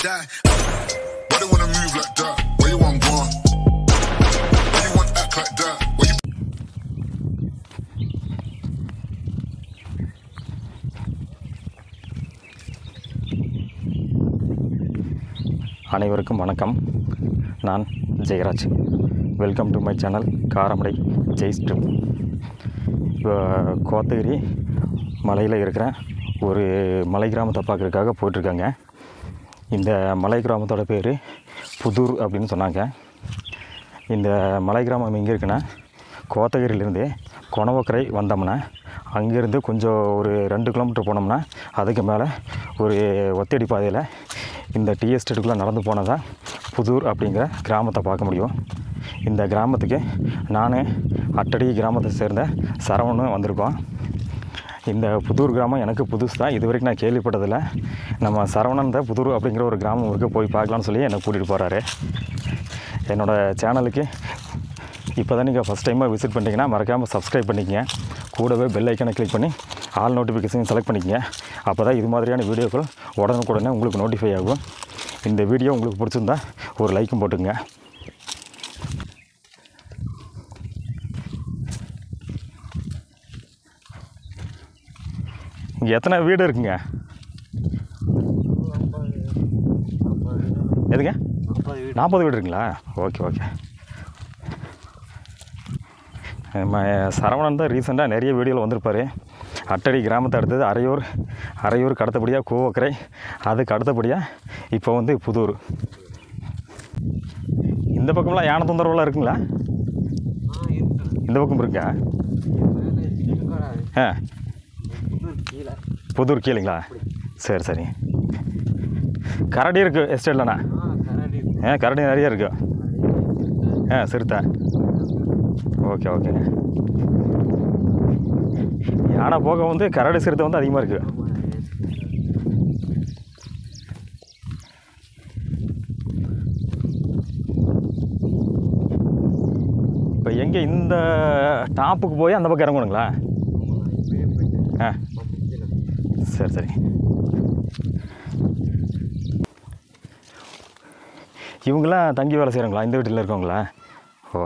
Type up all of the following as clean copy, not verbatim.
die. Why they wanna move like that? Where you want go? Why you want act like that? Where you... அனைவருக்கும் வணக்கம். நான் Jayaraj. Welcome to my channel Karamadai Jai strip. இப்போ கோத்தகிரி மலையில் இருக்கிற ஒரு மலை கிராமத்தை பார்க்குறதுக்காக போயிட்டுருக்காங்க. இந்த மலை கிராமத்தோட பேர் புதூர் அப்படின்னு சொன்னாங்க. இந்த மலை கிராமம் எங்கே இருக்குன்னா, கோத்தகிரியிலேருந்து கொணவக்கரை வந்தோம்னா அங்கேருந்து கொஞ்சம் ஒரு 2 கிலோமீட்டர் போனோம்னா அதுக்கு மேலே ஒரு ஒத்தடி பாதையில் இந்த டீ எஸ்டேட்டுக்குள்ளே நடந்து போனால் தான் புதூர் அப்படிங்கிற கிராமத்தை பார்க்க முடியும். இந்த கிராமத்துக்கு நான் அட்டடி கிராமத்தை சேர்ந்த சரவணன் வந்திருக்கோம். இந்த புதூர் கிராமம் எனக்கு புதுசு தான், இது வரைக்கும் நான் கேள்விப்பட்டதில்லை. நம்ம சரவணன் தான் புதூர் அப்படிங்கிற ஒரு கிராமம் இருக்குது, போய் பார்க்கலான்னு சொல்லி என்னை கூட்டிகிட்டு போகிறாரு. என்னோடய சேனலுக்கு இப்போ தான் நீங்கள் ஃபஸ்ட் டைமாக விசிட் பண்ணிட்டீங்கன்னா மறக்காமல் சப்ஸ்கிரைப் பண்ணிக்கங்க. கூடவே பெல் ஐக்கனை கிளிக் பண்ணி ஆல் நோட்டிஃபிகேஷன் செலக்ட் பண்ணிக்கங்க. அப்போ தான் இது மாதிரியான வீடியோக்கள் உடனுக்குடனே உங்களுக்கு நோட்டிஃபை ஆகும். இந்த வீடியோ உங்களுக்கு பிடிச்சிருந்தா ஒரு லைக்கும் போட்டுங்க. இங்கே எத்தனை வீடு இருக்குங்க? எதுங்க? 40 வீடு இருக்குங்களா? Okay okay. நம்ம சரவணன் தான் ரீசெண்டாக நிறைய வீடியோவில் வந்திருப்பார். அட்டடி கிராமத்தை அடுத்தது அரையூருக்கு அடுத்தபடியாக கோவக்கரை, அதுக்கு அடுத்தபடியாக இப்போ வந்து புதூர். இந்த பக்கம்லாம் யானை தொந்தரவுலாம் இருக்குங்களா? இந்த பக்கம் இருக்குங்க. புதூர் கீழேங்களா? சரி சரி. கரடி இருக்குது எஸ்டேட்லண்ணா? கரடி நிறைய இருக்குது. சிறுத்தை. ஓகே ஓகேங்க. யானை போக வந்து கரடி சிறுத்தை வந்து அதிகமாக இருக்குது. இப்போ எங்கே இந்த டாப்புக்கு போய் அந்த பக்கம் இறங்கணுங்களா? சரி சரி. இவங்களாம் தங்கி வேலை செய்கிறாங்களா இந்த வீட்டில் இருக்கவங்களா? ஓ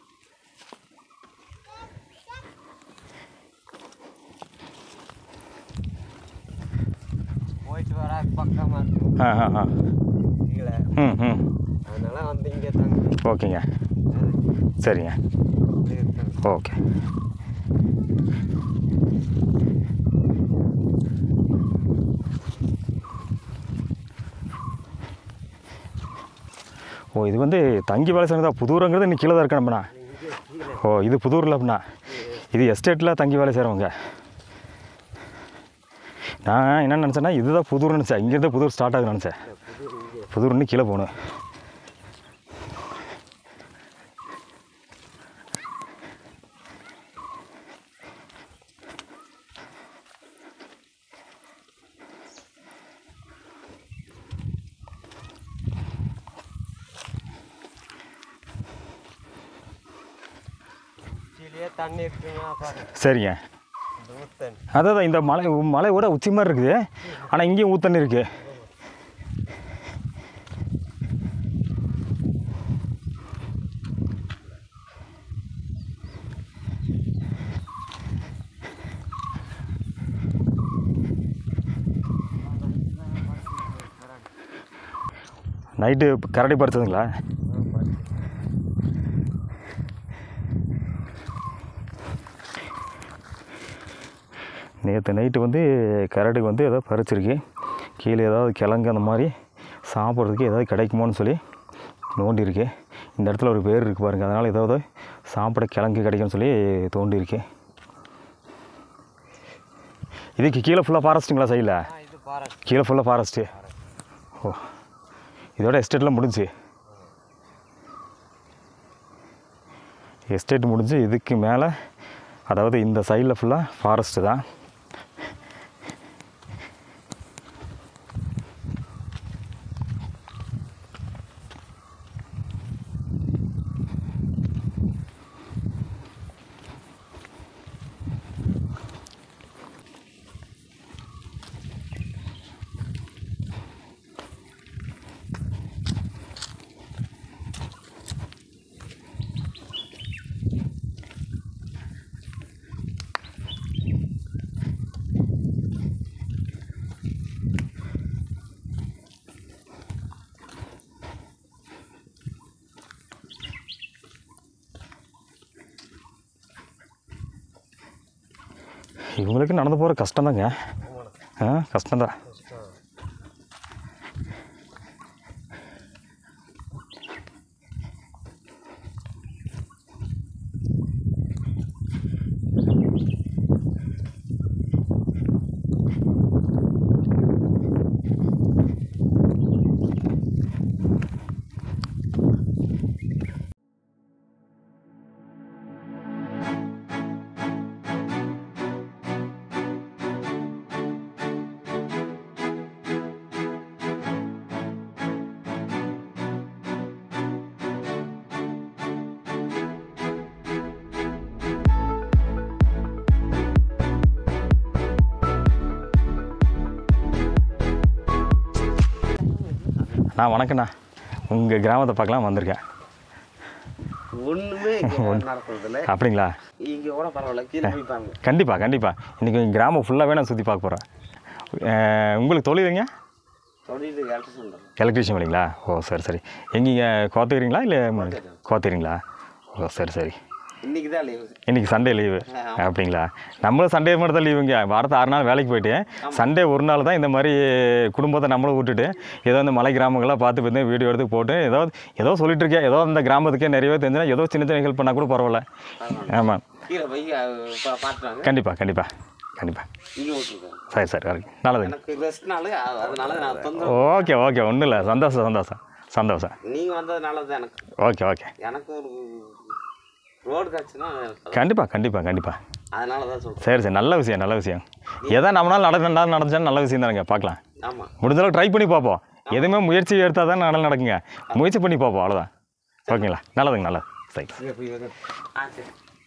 ஓகேங்க. சரிங்க. ஓகே. ஓ இது வந்து தங்கி வேலை செய்யறதா? புதூருங்கிறது இன்னும் கீழே தான் இருக்கு நம்மண்ணா. ஓ இது புதூரில் அப்படின்னா, இது எஸ்டேட்டில் தங்கி வேலை செய்கிறவங்க. நான் என்ன நினச்சேன்னா இதுதான் புதூர்னு நினச்சேன். இங்கேருந்து புதூர் ஸ்டார்ட் ஆகுதுன்னு நினச்சேன். புதூர்னு கீழே போகணும். சரிங்க. அதான் இந்த மலையோட உச்சி மாதிரி இருக்குது, ஆனால் இங்கேயும் ஊத்தண்ணி இருக்குது. நைட்டு கரடி படுத்ததுங்களா? நேற்று நைட்டு வந்து கரடி வந்து ஏதோ பறிச்சிருக்கு. கீழே ஏதாவது கிழங்கு அந்த மாதிரி சாப்பிட்றதுக்கு ஏதாவது கிடைக்குமோன்னு சொல்லி நோண்டிருக்கு. இந்த இடத்துல ஒரு பேர் இருக்குது பாருங்கள், அதனால் ஏதாவது சாப்பிட கிழங்கு கிடைக்கும்னு சொல்லி தோண்டிருக்கு. இதுக்கு கீழே ஃபுல்லாக ஃபாரஸ்ட்டுங்களா? சைடில் கீழே ஃபுல்லாக ஃபாரஸ்ட்டு. ஓ இதோட எஸ்டேட்லாம் முடிஞ்சு, எஸ்டேட் முடிஞ்சு இதுக்கு மேலே அதாவது இந்த சைடில் ஃபுல்லாக ஃபாரஸ்ட்டு தான். இவங்களுக்கு நடந்து போகிற கஷ்டம்தாங்க. கஷ்டம்தான். வணக்கண்ணா, உங்கள் கிராமத்தை பார்க்கலாம் வந்திருக்கேன். ஒன்றுமே நடக்கிறதில்ல. அப்படிங்களா? இங்கே கூட பரவாயில்ல, கீழே போய்ப்பாங்க. கண்டிப்பாக இன்றைக்கி கிராமம் ஃபுல்லாகவே நான் சுற்றி பார்க்க போகிறேன். உங்களுக்கு தொழிலுங்க? தொழில் எலக்ட்ரிஷியன். எலக்ட்ரிஷியன் இல்லைங்களா? ஓ சரி. எங்கேங்க கோத்தகிரிங்களா இல்லை கோத்தகிரிங்களா? ஓ சரி. இன்றைக்கி தான் லீவு. இன்றைக்கி சண்டே லீவு. அப்படிங்களா? நம்மளும் சண்டே மட்டும் தான் லீவுங்க. வாரத்தை 6 நாள் வேலைக்கு போயிட்டு சண்டே ஒரு நாள் தான் இந்த மாதிரி குடும்பத்தை நம்மளும் விட்டுட்டு ஏதோ இந்த மலை கிராமங்களாக பார்த்து பார்த்து வீடியோ எடுத்து போட்டு ஏதோ சொல்லிட்டு இருக்கேன். ஏதோ அந்த கிராமத்துக்கே நிறையவே தெரிஞ்சுன்னா ஏதோ சின்ன ஹெல்ப் பண்ணால் கூட பரவாயில்ல. ஆமாம், கீழே போய் பார்த்துட்டாங்க. கண்டிப்பாக இங்கே ஓட்டுருக்கேன். சரி நல்லது. எனக்கு ரெஸ்ட்னால அதனால நான் ஓகே ஒன்றும் இல்லை. சந்தோஷம். நீங்கள் வந்ததுனால தான் எனக்கு ஓகே எனக்கு ஒரு ரோடு காட்சினா கண்டிப்பாக அதனால தான் சொல்கிறேன். சரி நல்ல விஷயம். எதோ நம்மளால் நடந்துச்சான்னு நல்ல விஷயம் தானுங்க. பார்க்கலாம். ஆமாம், முடிஞ்சளவு ட்ரை பண்ணி பார்ப்போம். எதுவுமே முயற்சி எடுத்தால் தான் நடக்குங்க. முயற்சி பண்ணி பார்ப்போம், அவ்வளோதான். ஓகேங்களா? நல்லது. சரி. சரி.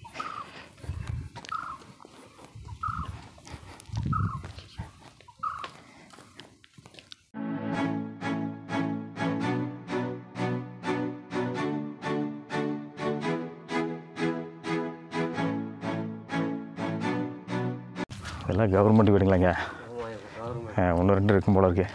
இதெல்லாம் கவர்மெண்ட் வீடுங்களாங்க? ஒன்று 2 இருக்கும் போல இருக்கு.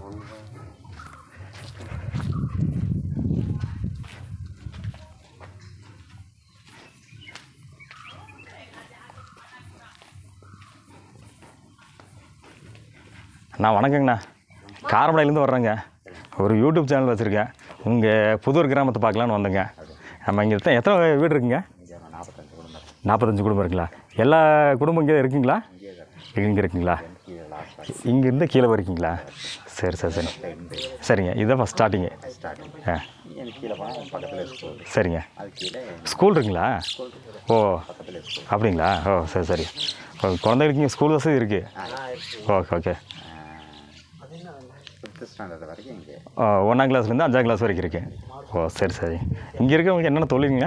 வணக்கங்கண்ணா, காரமடையிலேருந்து வர்றேங்க. ஒரு யூடியூப் சேனல் வச்சுருக்கேன். உங்கள் புதூர் கிராமத்தை பார்க்கலான்னு வந்தேங்க. நம்ம இங்கே எத்தனை வீடு இருக்குங்க? 45 குடும்பம் இருக்குங்களா? எல்லா குடும்பம் இங்கே இருக்குங்களா? இங்கே இருக்குங்களா? இங்கேருந்து கீழே வரைக்குங்களா? சரி. சரிங்க, இதுதான் ஃபஸ்ட் ஸ்டார்டிங்கு. சரிங்க. ஸ்கூல் இருக்குங்களா? ஓ அப்படிங்களா? ஓ சரி. குழந்தைகளுக்கு இங்கே ஸ்கூல் வசதி இருக்குது. ஓகே. 1ஆம் கிளாஸ்லேருந்து 5ஆம் கிளாஸ் வரைக்கும் இருக்குது. ஓ சரி. இங்கே இருக்கவங்களுக்கு என்னென்ன தொழிலுங்க?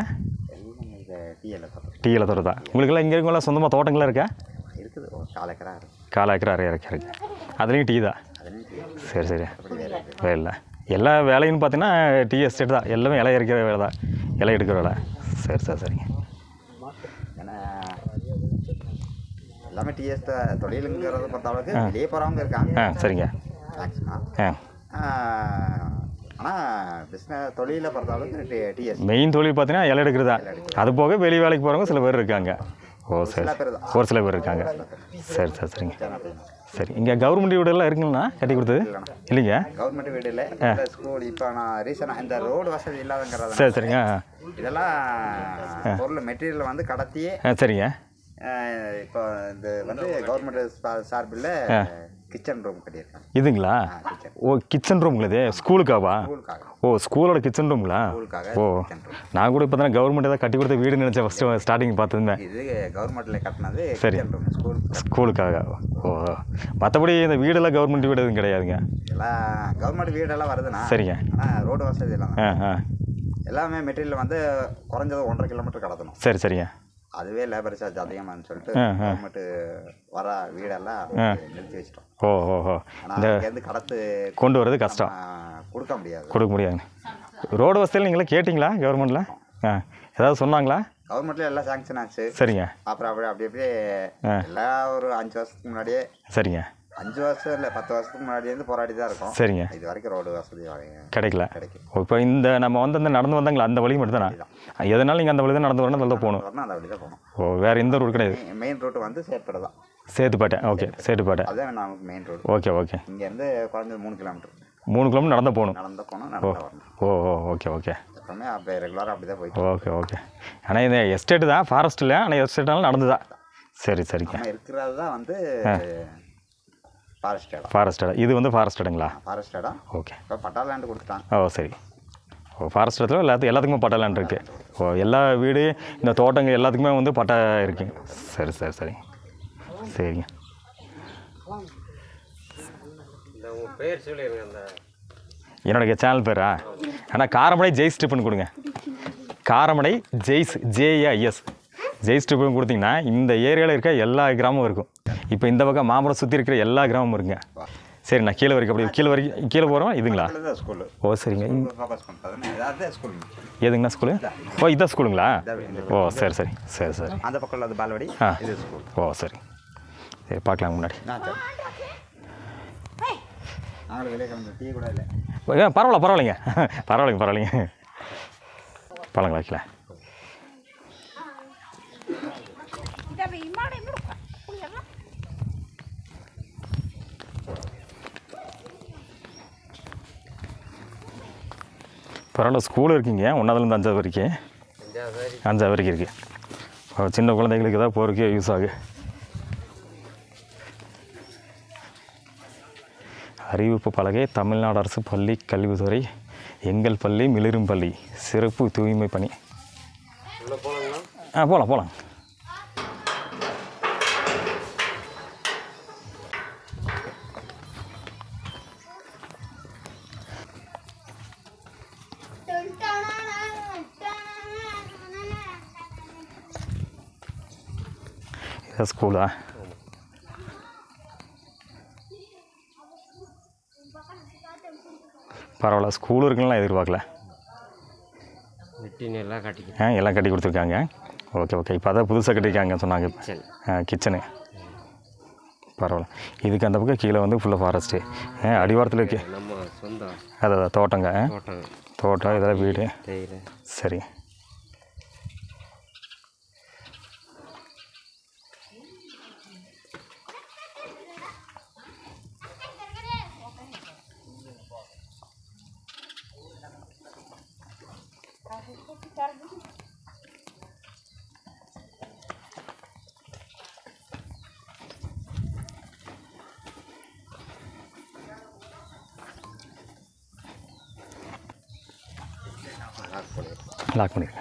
டீ இலை தோட்டம் தான். உங்களுக்கெல்லாம் இங்கே இருக்கவங்களாம் சொந்தமாக தோட்டங்களாம் இருக்கா? இருக்குது. 4 ஏக்கர் அரை ஏக்கர் இருக்குது. அதுலேயும் டீ தான். சரி. வேலை எல்லா வேலைன்னு பார்த்தீங்கன்னா டீ எஸ்டேட் தான். எல்லாமே இலை இறக்கிற வேலை தான். இலை எடுக்கிற வேலை. சரிங்க. ஏன்னா எல்லாமே டீ எஸ்டேட் தொழிலுங்கிறத பொறுத்தளவுக்கு வெளியே போகிறவங்க இருக்காங்க. சரிங்க. மேக்ஸிமம். ஆனால் பிஸ்னஸ் தொழிலை பொறுத்தளவுக்கு டிஎஸ் மெயின் தொழில் பார்த்தீங்கன்னா இலை எடுக்கிறது தான். அது போக வெளி வேலைக்கு போகிறவங்க சில பேர் இருக்காங்க. ஓ சரி. ஒரு சில பேர் இருக்காங்க. சரிங்க. சரி, இங்கே கவர்மெண்ட் வீடெல்லாம் இருக்குங்களா கட்டி கொடுத்தது? இல்லைங்க, கவர்மெண்ட் வீடு இல்லை. ஸ்கூல் இப்போ நான் ரீசனாக இந்த ரோடு வசதி இல்லாதங்கிறது. சரிங்க. இதெல்லாம் பொருள் மெட்டீரியல் வந்து கடத்தியே. சரிங்க. இப்போ இந்த வந்து கவர்மெண்ட் சார்பில் கிச்சன் ரூம் கட்டியிருக்காங்க. இதுங்களா? ஓ கிச்சன் ரூம்ங்களா? இது ஸ்கூலுக்காவா? ஓ ஸ்கூலோட கிச்சன் ரூம்ங்களா? ஓ நான் கூட இப்போ தானே கவர்மெண்ட் ஏதாவது கட்டி கொடுத்த வீடு நினச்சேன் ஃபஸ்ட்டு ஸ்டார்டிங் பார்த்துருந்தேன். இது கவர்மெண்ட்டில் கட்டினது. சரி, ஸ்கூலுக்காக. ஓ மற்றபடி இந்த வீடெல்லாம் கவர்மெண்ட் வீடு எதுவும் கிடையாதுங்க? எல்லாம் கவர்மெண்ட் வீடெல்லாம் வருதுண்ணா. சரிங்க. ஆனால் ரோடு வசதி எல்லாம் எல்லாமே மெட்டீரியல் வந்து குறைஞ்சது 1.5 கிலோமீட்டர் கடத்தணும். சரிங்க. அதுவே லேபர் சார்ஜ் அதிகமானு சொல்லிட்டு கவர்மெண்ட் வர வீடெல்லாம் நிறுத்தி வச்சிட்டோம். ஓ ஆனால் கடத்து கொண்டு வரது கஷ்டம், கொடுக்க முடியாது. ரோடு வசதியில் நீங்களே கேட்டிங்களா கவர்மெண்ட்டில்? ஏதாவது சொன்னாங்களா? கவர்மெண்ட்டில் எல்லாம் சாங்ஷன் ஆச்சு. சரிங்க. அப்புறம் அப்படியே எல்லா ஒரு 5 வருஷத்துக்கு முன்னாடியே. சரிங்க. 5 வருஷம் இல்லை 10 வருஷத்துக்கு முன்னாடியிலேருந்து போராடி தான் இருக்கும். சரிங்க. இது வரைக்கும் ரோடு வசதி கிடைக்கல. கிடைக்கும். இப்போ இந்த நம்ம வந்து அந்த நடந்து வந்தாங்களா அந்த வழி மட்டும் தானே? எதனால நீங்கள் அந்த வழி தான் நடந்து வரணும், அதில் போகணும்? அந்த வழி தான் போகணும். ஓ, வேறு எந்த ரூட் கிடையாது? மெயின் ரூட்டு வந்து சேத்துப்பேட்டை தான். சேத்துப்பேட்டை. ஓகே, சேத்துப்பேட்டை. அதுதான் நமக்கு மெயின் ரோடு. Okay okay. இங்கேருந்து குறைஞ்சது 3 கிலோமீட்டர். 3 கிலோமீட்டர் நடந்து போகணும். நடந்து போகணும், நடந்து வரணும். ஓ ஓ ஓகே ஓகே. எப்பவுமே அப்படியே ரெகுலராக அப்படி தான் போயிட்டு. Okay okay. ஆனால் இந்த எஸ்டேட்டு தான், ஃபாரஸ்ட் இல்லை. ஆனால் எஸ்டேட்டாலும் நடந்து தான். சரி சரிங்க. இருக்கிறது தான் வந்து ஃபாரஸ்ட் இடம். ஃபாரஸ்ட் இடம். இது வந்து ஃபாரஸ்ட் இடங்களா? ஃபாரஸ்ட் இடம். ஓகே. இப்போ பட்டா லேண்டு கொடுத்துட்டான். ஓ சரி. ஓ, ஃபாரஸ்ட் இடத்துல எல்லாத்துக்குமே பட்டா லேண்ட் இருக்குது. ஓ, எல்லா வீடு இந்த தோட்டங்கள் எல்லாத்துக்குமே வந்து பட்டா இருக்குங்க. சரி சரி சரி சரிங்க. என்னோட சேனல் பேரா? ஆனால் காரமடை ஜெய்ஸ் ட்ரிப்புன்னு கொடுங்க. காரமடை ஜெய்ஸ், JAIS ஜெய்ஸ் ட்ரிப்புன்னு கொடுத்தீங்கன்னா இந்த ஏரியாவில் இருக்க எல்லா கிராமமும் இருக்கும். இப்போ இந்த பக்கம் மாமரம் சுற்றி இருக்கிற எல்லா கிராமமும் இருக்குங்க. சரி, நான் கீழே வரைக்கும் அப்படி கீழே போகிறோம். இதுங்களா? ஓ சரிங்க. எதுங்கண்ணா ஸ்கூலு? ஓ, இதான் ஸ்கூலுங்களா? ஓ சரி சரி சரி சரி. அந்த பக்கம் அது பால்வாடி. இது ஸ்கூல். ஓ சரி சரி, பார்க்கலாம் முன்னாடி. நாங்கள் வெளியே கிளம்பி டீ கூட இல்லை. பரவாயில்லைங்க பரவாயில்லைங்க. பழங்களா வைக்கல. பரவாயில்ல, ஸ்கூல் இருக்குங்க. 1ஆவதுலேருந்து 5ஆவது வரைக்கும். 5ஆவது வரைக்கும் இருக்குது. சின்ன குழந்தைங்களுக்கு தான் போகிறதுக்கே யூஸ் ஆகுது. அறிவிப்பு பலகை. தமிழ்நாடு அரசு பள்ளி கல்வித்துறை, எங்கள் பள்ளி மிளிரும் பள்ளி, சிறப்பு தூய்மை பணி. போகலாம். இதான் ஸ்கூலா? பரவாயில்ல, ஸ்கூல் இருக்குன்னா எதிர்பார்க்கல. எல்லாம் கட்டி கொடுத்துருக்காங்க. Okay okay. இப்போ அதான் புதுசாக கட்டியிருக்காங்க சொன்னாங்க. கிச்சனு. பரவாயில்ல. இதுக்கு அந்த பக்கம் கீழே வந்து ஃபுல்லாக ஃபாரஸ்ட்டு. அடிவாரத்தில் இருக்கு. அதான் தோட்டங்க. தோட்டம் இதெல்லாம் வீடு. சரி. லாக் பண்ணிடுங்க.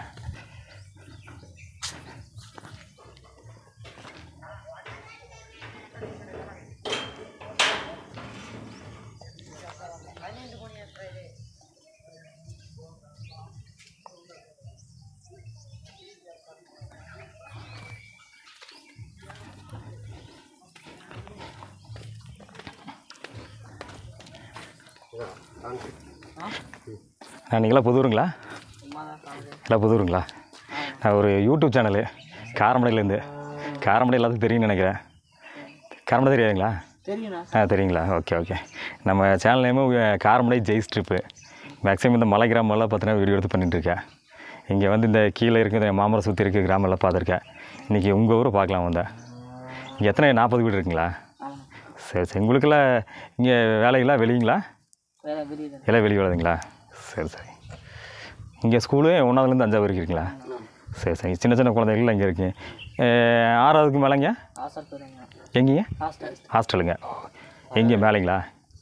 நீங்களாம் புதூருங்களா? எல்லாம் புதூருங்களா? நான் ஒரு யூடியூப் சேனலு காரமடையிலேருந்து. காரமடை எல்லாத்துக்கும் தெரியும்னு நினைக்கிறேன். காரமடை தெரியாதுங்களா? தெரியுங்களா? Okay okay. நம்ம சேனல் நேமும் காரமடை ஜெய்ஸ் ட்ரிப்பு. மேக்ஸிமம் இந்த மலை கிராமம்லாம் பார்த்தீங்கன்னா வீடியோ எடுத்து பண்ணிட்டுருக்கேன். இங்கே வந்து இந்த கீழே இருக்கிற மாமரம் சுற்றி இருக்க கிராமம்லாம் பார்த்துருக்கேன். இன்றைக்கி உங்கள் ஊரை பார்க்கலாம் வந்தேன். இங்கே எத்தனை 40 வீடு இருக்குங்களா? சரி சரி. உங்களுக்கெல்லாம் இங்கே வேலைகளா வெளியுங்களா? எல்லாம் வெளியே வேலைங்களா? சரி சரி. இங்கே ஸ்கூலு 1ஆவதுலேருந்து 5ஆவது வரைக்கும் இருக்குங்களா? சரி சரி. சின்ன சின்ன குழந்தைகள்லாம் இங்கே இருக்குது. 6ஆவதுக்கு மேலேங்க எங்கேங்க? ஹாஸ்டலுங்க. எங்கே மேலேங்களா?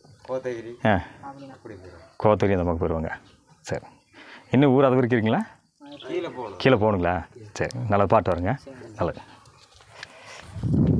கோத்தகிரி அந்த பக்கம் போயிடுவாங்க. சரி. இன்னும் ஊர் அது வரைக்கும் இருக்குங்களா? கீழே போகணுங்களா? சரி, நல்லது. பாட்டு வருங்க. நல்லது.